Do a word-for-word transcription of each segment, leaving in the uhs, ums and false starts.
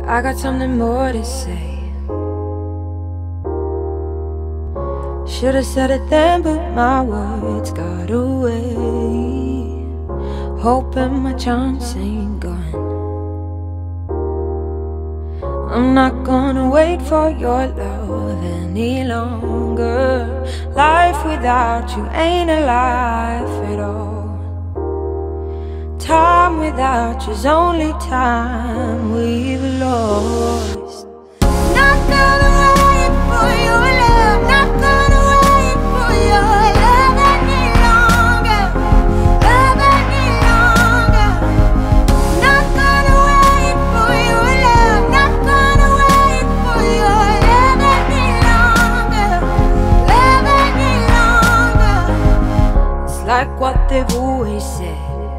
I got something more to say. Should've said it then, but my words got away. Hoping my chance ain't gone. I'm not gonna wait for your love any longer. Life without you ain't a life at all. Time without you's only time we've lost. Not gonna wait for your love, not gonna wait for your love any longer, love any longer. Not gonna wait for your love, not gonna wait for your love any longer, love any longer. It's like what they've always said.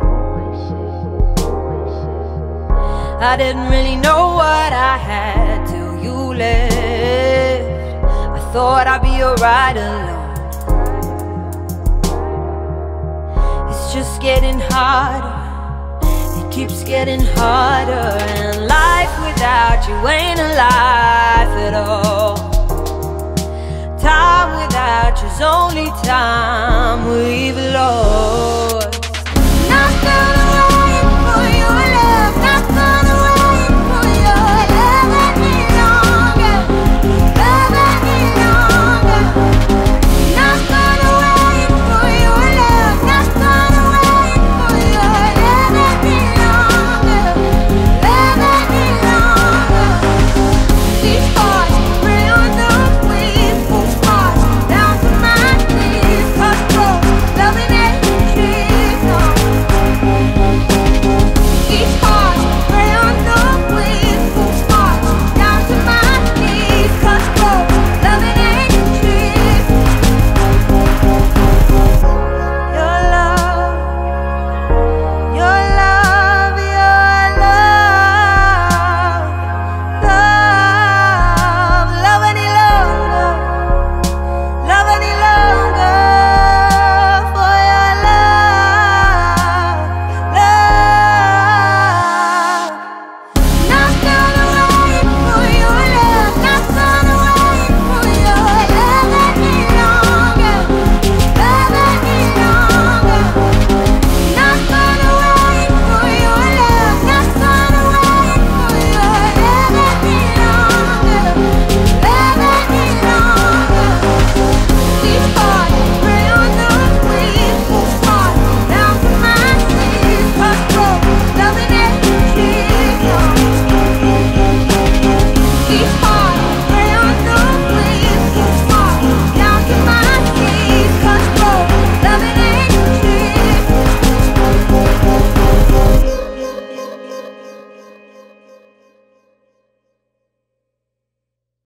I didn't really know what I had till you left. I thought I'd be alright alone. It's just getting harder, it keeps getting harder. And life without you ain't a life at all. Time without you's only time we've lost.